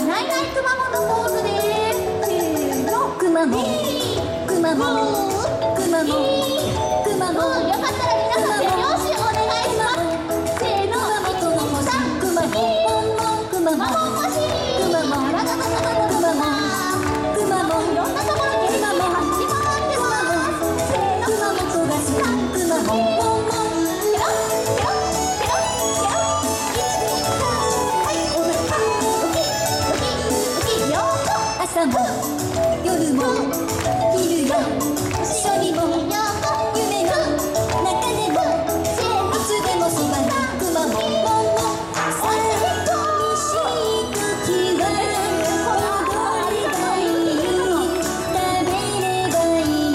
ナイナイくまモンのポーズです。せーの、くまモン、くまモン、くまモン、くまモン。よかったら皆さん手拍子お願いします。せーの、1、2、3、くまモン、くまモン、欲しい。くまモン、体の中のくまモン、くまモン、いろんなところ元気に走り回ってます。せーの、くまモンとがしらん、くまモン、ポンポン。ペロッペロッペロッペロッ。1、2、3、はい、おなかウキウキウキ、よーこ。朝も夜も昼よ、一緒にも夢の中でもいつでもそばにくまモンポンポン。寂しい時は踊ればいい、食べればいい。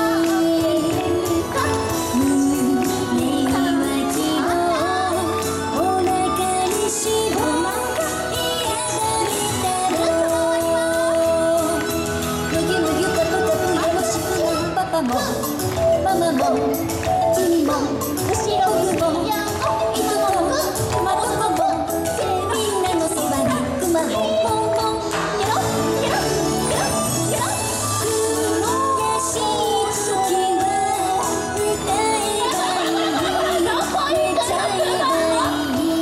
胸は希望、お腹にしぼ嫌だみたろう。むぎゅむぎゅたぷたぷよろしくな。パパもママも君も後ろくもいつも孫ともみんなのそばにくまモンポンポン。ケロッケロッケロッケロッ。悔しい時は歌えばいい、歌えばい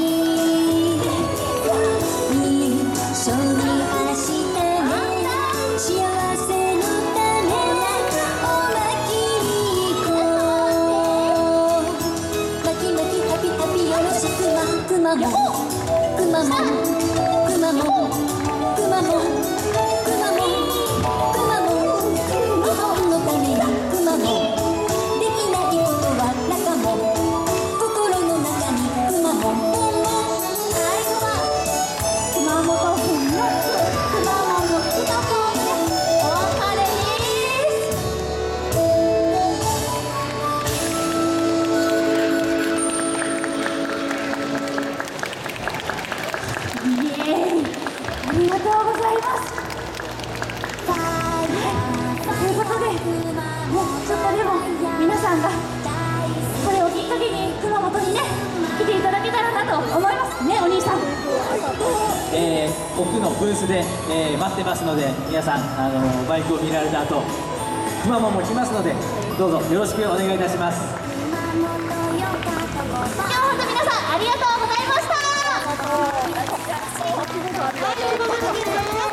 い。一緒に明日ね、幸せのためおまきに行こう。まきまきタピタピよろしくな。くまモンくまモンくまモンくまモンくまモンくまモン。日本のためにくまモン、できないことはなかもん、心の中にくまモンポンポン。最後は熊本県のくまモンの一ポーズでお別れです。イエーイ、ありがとうございます。ということで、ちょっとでも皆さんがこれをきっかけに熊本にね来ていただけたらなと思いますね。お兄さん、 奥のブースで、待ってますので、皆さんバイクを見られた後くまモンも来ますので、どうぞよろしくお願いいたします。 今日は本当皆さんありがとうございました。